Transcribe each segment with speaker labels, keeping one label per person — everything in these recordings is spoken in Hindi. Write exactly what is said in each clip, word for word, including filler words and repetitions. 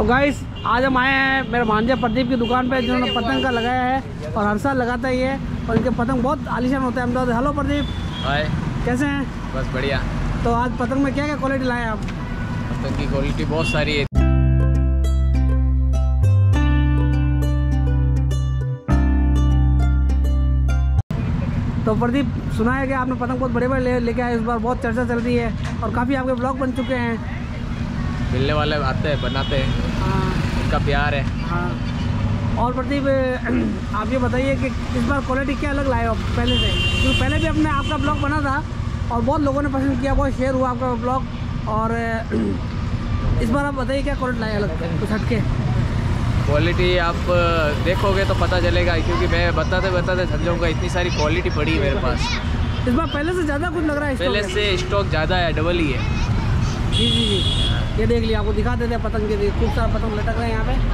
Speaker 1: गाइस आज हम आए हैं मेरे भांजे प्रदीप की दुकान पे, जिन्होंने पतंग का लगाया है और हर साल लगाता ही है और इनके पतंग बहुत आलीशान होता है अहमदाबाद। हेलो प्रदीप,
Speaker 2: हाय,
Speaker 1: कैसे हैं?
Speaker 2: बस बढ़िया।
Speaker 1: तो आज पतंग में क्या क्या क्वालिटी लाए आप?
Speaker 2: पतंग की क्वालिटी बहुत सारी है।
Speaker 1: तो प्रदीप, सुना है कि आपने पतंग बहुत बड़े बड़े ले लेके आए, इस बार बहुत चर्चा चल रही है और काफ़ी आपके ब्लॉग बन चुके हैं।
Speaker 2: मिलने वाले आते हैं, बनाते हैं,
Speaker 1: हाँ
Speaker 2: उनका प्यार है।
Speaker 1: हाँ। और प्रदीप, आप ये बताइए कि इस बार क्वालिटी क्या अलग लाए हो पहले से? क्योंकि पहले भी अपने आपका ब्लॉग बना था और बहुत लोगों ने पसंद किया, बहुत शेयर हुआ आपका ब्लॉग। और इस बार आप बताइए क्या क्वालिटी लाए अलग, कुछ हटके?
Speaker 2: क्वालिटी आप देखोगे तो पता चलेगा, क्योंकि मैं बताते बताते थक जाऊँगा, इतनी सारी क्वालिटी पड़ी है मेरे पास।
Speaker 1: इस बार पहले से ज़्यादा कुछ लग रहा है?
Speaker 2: पहले से स्टॉक ज़्यादा है, डबल ही है।
Speaker 1: जी जी जी, ये देख लिया, आपको दिखा देते हैं पतंग के, खूब सारा पतंग लटक रहे हैं यहाँ पे।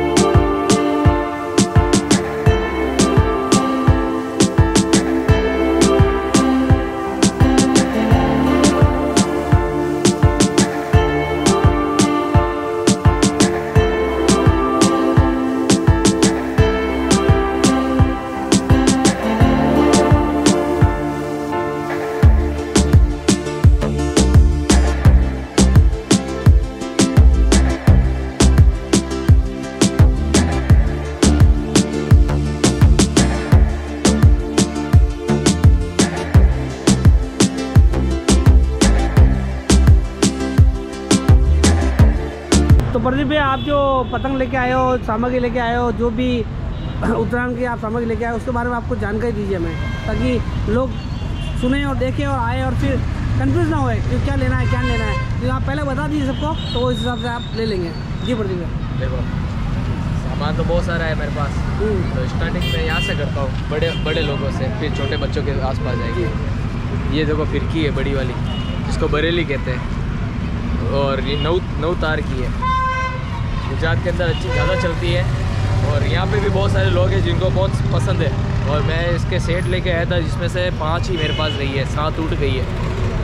Speaker 1: तो प्रदीप भाई, आप जो पतंग लेके आए हो, सामग्री लेके आए हो, जो भी उत्तरायण की आप सामग्री लेके आए हो, उसके बारे में आपको जानकारी दीजिए हमें, ताकि लोग सुने और देखें और आए और फिर कंफ्यूज ना होए कि क्या लेना है क्या लेना है। क्योंकि आप पहले बता दीजिए सबको, तो उस हिसाब से आप ले लेंगे। जी प्रदीप भाई।
Speaker 2: देखो, सामान तो बहुत सारा है मेरे पास, तो स्टार्टिंग में यहाँ से करता हूँ, बड़े बड़े लोगों से, फिर छोटे बच्चों के आसपास जाएंगे। ये देखो फिरकी है बड़ी वाली, जिसको बरेली कहते हैं, और ये नौ नौ तार की है, गुजरात के अंदर अच्छी ज़्यादा चलती है। और यहाँ पे भी बहुत सारे लोग हैं जिनको बहुत पसंद है, और मैं इसके सेट लेके आया था, जिसमें से पांच ही मेरे पास रही है, सात टूट गई है।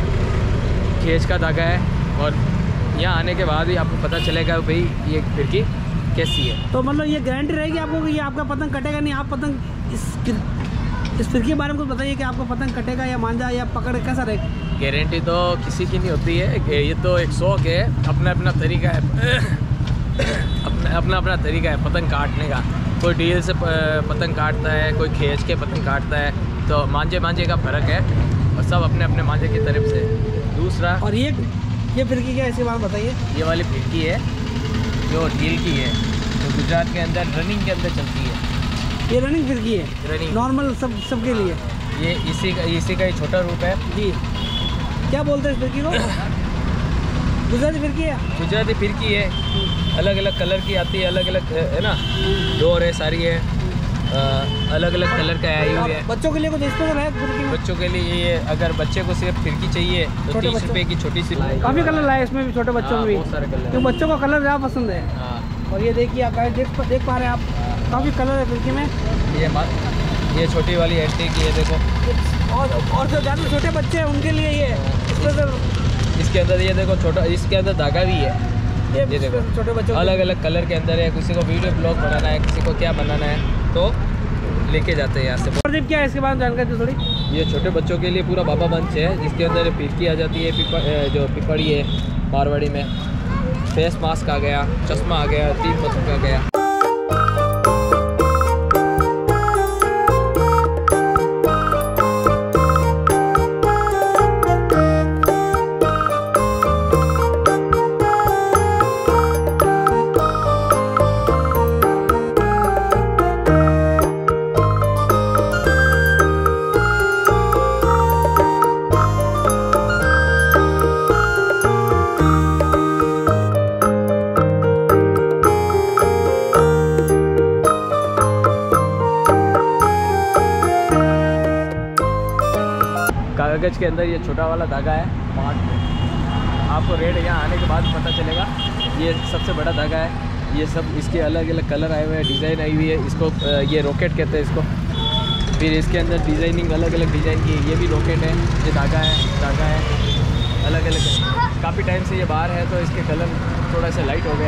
Speaker 2: खेच का धागा है, और यहाँ आने के बाद ही आपको पता चलेगा भाई ये फिरकी कैसी है।
Speaker 1: तो मतलब ये गारंटी रहेगी आपको कि ये आपका पतंग कटेगा नहीं? आप पतंग इस इस फिरकी के बारे में कुछ बताइए कि आपका पतंग कटेगा या मांझा या पकड़ कैसा रहेगा?
Speaker 2: गारंटी तो किसी की नहीं होती है, ये तो एक शौक है, अपना अपना तरीका है, अपना अपना अपना तरीका है पतंग काटने का। कोई डील से पतंग काटता है, कोई खींच के पतंग काटता है, तो मांझे मांझे का फ़र्क है, और सब अपने अपने मांझे की तरफ से। दूसरा, और
Speaker 1: ये ये फिरकी क्या है, इसके बारे में बताइए।
Speaker 2: ये वाली फिरकी है जो डील की है, जो गुजरात के अंदर रनिंग के अंदर चलती है।
Speaker 1: ये रनिंग फिरकी है,
Speaker 2: रनिंग
Speaker 1: नॉर्मल सब सबके लिए।
Speaker 2: ये इसी का इसी का ही छोटा रूप है
Speaker 1: जी। क्या बोलते हैं इस फिरकी को? गुजराती फिरकी है।
Speaker 2: गुजराती फिरकी है, अलग अलग कलर की आती है, अलग अलग है ना, डोर है, सारी है, आ, अलग अलग कलर का आई हुई है।
Speaker 1: बच्चों के लिए कुछ स्पेशल है फिरकी में?
Speaker 2: बच्चों के लिए ये, अगर बच्चे को सिर्फ फिरकी चाहिए तो तीस रुपये की छोटी सी।
Speaker 1: काफ़ी कलर लाए इसमें भी, छोटे बच्चों में भी
Speaker 2: बहुत सारे कलर,
Speaker 1: तो बच्चों को कलर ज़्यादा पसंद है।
Speaker 2: हाँ।
Speaker 1: और ये देखिए आप देख देख पा रहे हैं आप, काफ़ी कलर है फिरकी में।
Speaker 2: ये ये छोटी वाली एंटी की है, देखो।
Speaker 1: और और जो ज़्यादा छोटे बच्चे हैं उनके लिए ये स्पेशल,
Speaker 2: इसके अंदर ये देखो छोटा, इसके अंदर धागा भी है।
Speaker 1: ये,
Speaker 2: ये देखो
Speaker 1: छोटे बच्चों
Speaker 2: अलग अलग कलर के अंदर है, किसी को वीडियो ब्लॉग बनाना है, किसी को क्या बनाना है, तो लेके जाते हैं यहाँ से।
Speaker 1: प्रदीप, क्या है इसके बारे में जानकारी दो थोड़ी?
Speaker 2: ये छोटे बच्चों के लिए पूरा बाबा बंच है, जिसके अंदर फिरकी आ जाती है, पिपड़, जो पिपड़ी है मारवाड़ी में, फेस मास्क आ गया, चश्मा आ गया, तीन पतंग आ गया। कागज़ के अंदर ये छोटा वाला धागा है, पाँच में आपको रेट यहाँ आने के बाद पता चलेगा। ये सबसे बड़ा धागा है, ये सब इसके अलग अलग कलर आए हुए हैं, डिज़ाइन आई हुई है, इसको ये रॉकेट कहते हैं इसको। फिर इसके अंदर डिज़ाइनिंग अलग अलग डिज़ाइन की, ये भी रॉकेट है, ये धागा है, धागा है अलग अलग। काफ़ी टाइम से ये बाहर है तो इसके कलर थोड़ा सा लाइट हो गया है,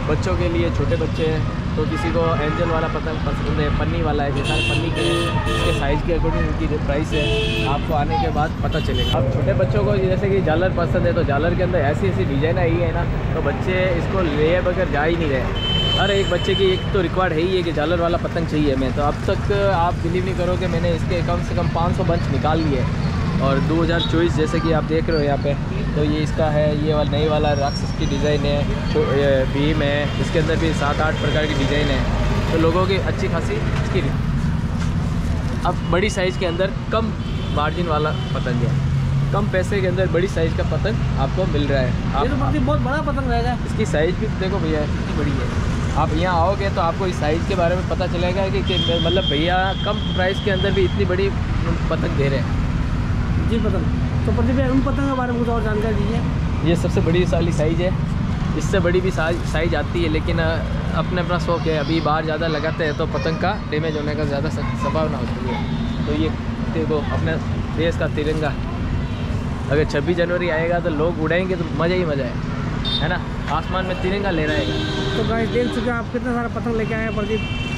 Speaker 2: बच्चों के लिए, छोटे बच्चे हैं तो किसी को एंजल वाला पतंग पसंद है, पन्नी वाला है, जैसा पन्नी के इसके साइज़ के अकॉर्डिंग उनकी प्राइस है, आपको आने के बाद पता चलेगा। अब छोटे बच्चों को जैसे कि झालर पसंद है तो झालर के अंदर ऐसी ऐसी डिज़ाइन आई है ना, तो बच्चे इसको ले बगैर जा ही नहीं रहे। हर एक बच्चे की एक तो रिक्वायर्ड है ही है कि झालर वाला पतंग चाहिए मैं। तो अब तक आप बिलीव नहीं करोगे, मैंने इसके कम से कम पाँच सौ बंच निकाल लिए और दो हज़ार चौबीस जैसे कि आप देख रहे हो यहाँ पे, तो ये इसका है, ये वाला नई वाला राक्षस की डिज़ाइन है, तो भीम है, इसके अंदर भी सात आठ प्रकार की डिज़ाइन है, तो लोगों की अच्छी खासी इसकी। अब बड़ी साइज़ के अंदर कम मार्जिन वाला पतंग है, कम पैसे के अंदर बड़ी साइज़ का पतंग आपको मिल रहा है। आप,
Speaker 1: ये तो बहुत बड़ा पतंग रहेगा।
Speaker 2: इसकी साइज़ भी देखो भैया कितनी बड़ी है। आप यहाँ आओगे तो आपको इस साइज़ के बारे में पता चलेगा कि, कि मतलब भैया कम प्राइस के अंदर भी इतनी बड़ी पतंग दे रहे हैं।
Speaker 1: जी पतंग, तो प्रदीप भाई उन पतंग के बारे में कुछ और जानकारी दीजिए।
Speaker 2: ये सबसे बड़ी वाली साइज़ है, इससे बड़ी भी साइज़ आती है, लेकिन अपने अपना शौक है। अभी बाहर ज़्यादा लगाते हैं तो पतंग का डैमेज होने का ज़्यादा संभावना होती है। तो ये देखो अपने देश का तिरंगा, अगर छब्बीस जनवरी आएगा तो लोग उड़ाएंगे तो मज़ा ही मज़ा है, है ना, आसमान में तिरंगा ले रहा है।
Speaker 1: तो गाइस देख चुके हैं आप कितना सारा पतंग लेके आए हैं प्रदीप।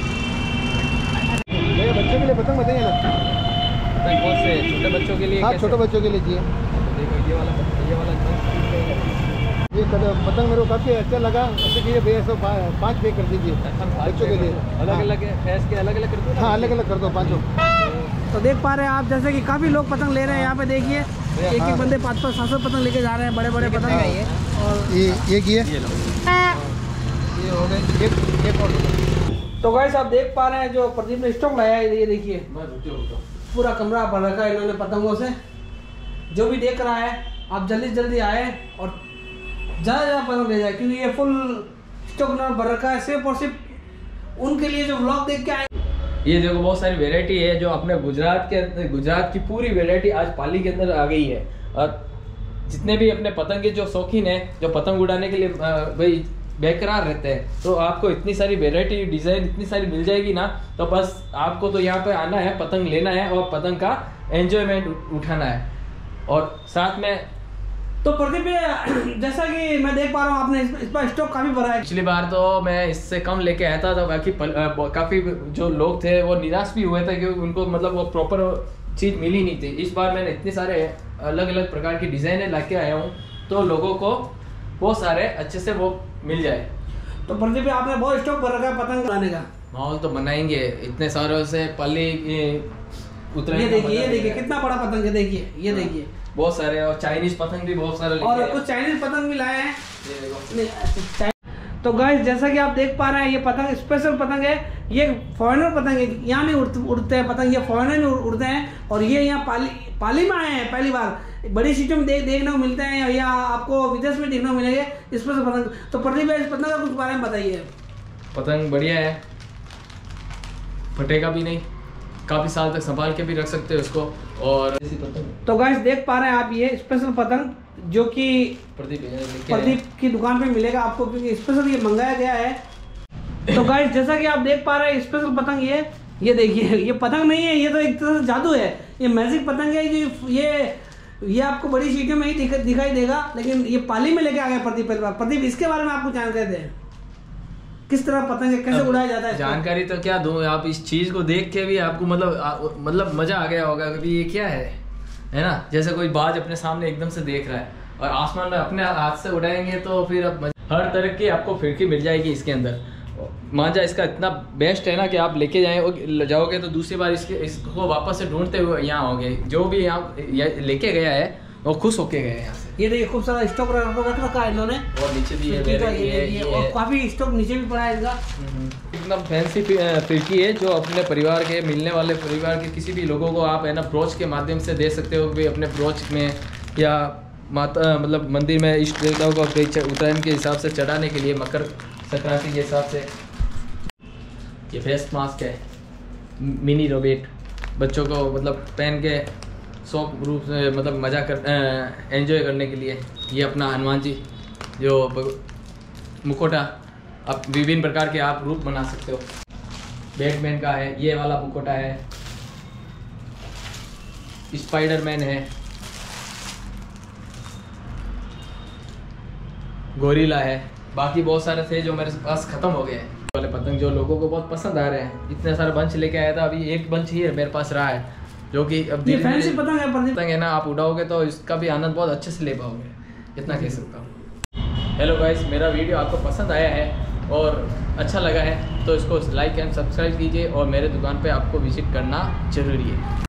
Speaker 3: मेरे बच्चों के लिए पतंग बताइए ना,
Speaker 2: बहुत से छोटे बच्चों के लिए।
Speaker 3: हाँ छोटे बच्चों के लिए चाहिए।
Speaker 2: देखो ये वाला ये वाला
Speaker 3: ये पतंग मेरे को काफ़ी अच्छा लगा, अच्छे कीजिए भैया, सब पाँच पे कर दीजिए बच्चों के लिए।
Speaker 2: अलग अलग फैस के अलग अलग कर दो।
Speaker 3: हाँ अलग अलग कर दो पाँचों।
Speaker 1: तो देख पा रहे हैं आप जैसे कि काफ़ी लोग पतंग ले रहे हैं यहाँ पे, देखिए एक एक बंदे पाँच पाँच सात सौ पतंग लेके जा रहे हैं, बड़े बड़े पतंग है ये। और
Speaker 3: ये ये किए
Speaker 2: ये हो गए एक एक और।
Speaker 1: तो गाइस आप देख पा रहे हैं जो प्रदीप ने स्टॉक लाया है, ये देखिए पूरा कमरा भर रखा है इन्होंने पतंगों से। जो भी देख रहा है आप जल्दी जल्दी आए और ज़्यादा ज़्यादा पतंग ले जाए, क्योंकि ये फुल स्टॉक इन्होंने भर रखा है सिर्फ और सिर्फ उनके लिए जो व्लॉग देख के आए।
Speaker 2: ये देखो बहुत सारी वैरायटी है जो अपने गुजरात के गुजरात की पूरी वैरायटी आज पाली के अंदर आ गई है। और जितने भी अपने पतंग के जो शौकीन है, जो पतंग उड़ाने के लिए भाई बेकरार रहते हैं, तो आपको इतनी सारी वैरायटी डिज़ाइन इतनी सारी मिल जाएगी ना, तो बस आपको तो यहाँ पे आना है, पतंग लेना है और पतंग का एंजॉयमेंट उठाना है। और साथ में
Speaker 1: तो प्रदीप जैसा कि मैं देख पा रहा हूँ आपने इस पर स्टॉक काफ़ी भरा है।
Speaker 2: पिछली बार तो मैं इससे कम लेके आया था, तो बाकी काफ़ी जो लोग थे वो निराश भी हुए थे क्योंकि उनको मतलब वो प्रॉपर चीज़ मिली नहीं थी। इस बार मैंने इतने सारे अलग अलग प्रकार की डिज़ाइनें ला के आया हूँ तो लोगों को बहुत सारे अच्छे से वो मिल जाए।
Speaker 1: तो प्रदीप आपने बहुत स्टॉक भर रखा है पतंग बनाने का।
Speaker 2: माहौल तो बनाएंगे, इतने सारों से पाली उतरे।
Speaker 1: ये देखिए ये देखिए कितना बड़ा पतंग है, देखिए ये देखिए
Speaker 2: बहुत सारे, और चाइनीज पतंग भी बहुत सारे
Speaker 1: और कुछ चाइनीज पतंग भी लाए हैं।
Speaker 2: ये देखो।
Speaker 1: तो गाइस जैसा कि आप देख पा रहे हैं ये पतंग स्पेशल पतंग है, ये फॉरेनर पतंग है, यहाँ नहीं उड़ते उड़ते हैं पतंग, ये फॉरेनर में उड़ते हैं और ये यहाँ पाली पाली में आए हैं पहली बार। बड़ी सीटों में देख देखने को मिलते हैं या आपको विदेश में देखने को मिलेंगे स्पेशल पतंग। तो प्रदीप भाई इस पतंग का कुछ बारे में बताइए।
Speaker 2: पतंग बढ़िया है, फटेगा भी नहीं, काफ़ी साल तक संभाल के भी रख सकते हो इसको। और
Speaker 1: तो गाइस देख पा रहे हैं आप ये स्पेशल पतंग जो कि
Speaker 2: प्रदीप
Speaker 1: प्रदीप की दुकान पे मिलेगा आपको, क्योंकि स्पेशल ये मंगाया गया है। तो गाइस जैसा कि आप देख पा रहे हैं स्पेशल पतंग ये ये देखिए, ये पतंग नहीं है, ये तो एक तरह से जादू है, ये मैजिक पतंग है। जो ये ये आपको बड़ी सीटों में ही दिख, दिखाई देगा, लेकिन ये पाली में लेके आ गया प्रदीप। प्रदीप इसके बारे में आपको जानकारी दें, किस तरह पतंग कैसे उड़ाया जाता है?
Speaker 2: जानकारी तो क्या दूं, आप इस चीज को देख के भी आपको मतलब आ, मतलब मजा आ गया होगा कि ये क्या है, है ना। जैसे कोई बाज अपने सामने एकदम से देख रहा है और आसमान में अपने हाथ से उड़ाएंगे तो फिर अब हर तरह की आपको फिरकी मिल जाएगी इसके अंदर। मांझा इसका इतना बेस्ट है ना कि आप लेके जाए जाओगे तो दूसरी बार इसके इसको वापस से ढूंढते हुए यहाँ आओगे। जो भी यहाँ लेके गया है वो खुश होके गए यहाँ से।
Speaker 1: ये देखिए खूब सारा स्टॉक रख रखा है इन्होंने,
Speaker 2: और नीचे भी
Speaker 1: ये, ये, ये, और काफी स्टॉक नीचे भी पड़ा है इनका।
Speaker 2: एकदम फैंसी फिरकी है जो अपने परिवार के मिलने वाले परिवार के किसी भी लोगों को आप है ना ब्रोच के माध्यम से दे सकते हो कि अपने ब्रोच में या माता मतलब मंदिर में इष्ट देवताओं को उत्तरायण के हिसाब से चढ़ाने के लिए, मकर संक्रांति के हिसाब से। ये फेस मास्क है मिनी रोबेट, बच्चों को मतलब पहन के शौक रूप से मतलब मज़ा कर एंजॉय करने के लिए। ये अपना हनुमान जी जो मुखोटा, आप विभिन्न प्रकार के आप रूप बना सकते हो। बैटमैन का है, ये वाला मुखोटा है, स्पाइडरमैन है, गोरिल्ला है, बाकी बहुत सारे थे जो मेरे पास ख़त्म हो गए हैं वाले पतंग, जो लोगों को बहुत पसंद आ रहे हैं। इतने सारे बंच लेके आया था, अभी एक बंच ही है मेरे पास रहा है, जो कि अब
Speaker 1: ये फैंसी पतंग है प्रदीप।
Speaker 2: पतंग है ना, आप उड़ाओगे तो इसका भी आनंद बहुत अच्छे से ले पाओगे, इतना कह सकता हूँ। हेलो गाइस, मेरा वीडियो आपको पसंद आया है और अच्छा लगा है तो इसको लाइक एंड सब्सक्राइब कीजिए और मेरे दुकान पे आपको विजिट करना जरूरी है।